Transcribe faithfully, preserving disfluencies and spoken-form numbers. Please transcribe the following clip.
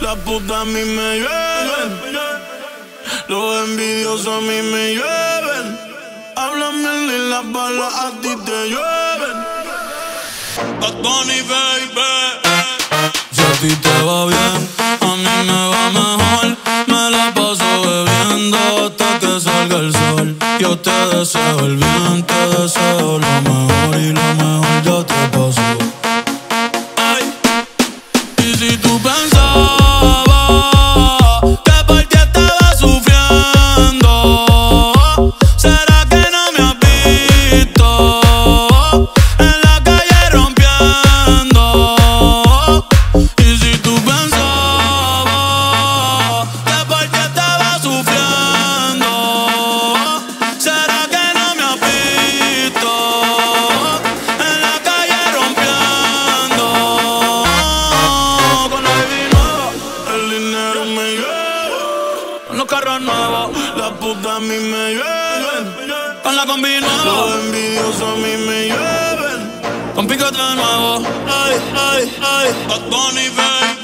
las putas a mí me llueven. Los envidiosos a mí me llueven. Háblame y las balas a ti te llueven. Bad Bunny, baby. Si a ti te va bien, a mí me va mejor. Me la paso bebiendo hasta que salga el sol. Yo te deseo el bien, te deseo lo mejor, y lo mejor yo te paso. Ay. Y si tú pensabas que por ti estaba sufriendo, ¿será que no me has visto en la calle rompiendo? Y si tú pensabas que por ti estaba sufriendo, ¿será que no me has visto en la calle rompiendo? Con la baby nueva, El dinero me llueve. con los carros nuevos, Las putas a mí me llueven. con la combi nueva, Los envidiosos a mí me llueven. con picote nuevo. Ay, ay, ay. Bad Bunny, baby.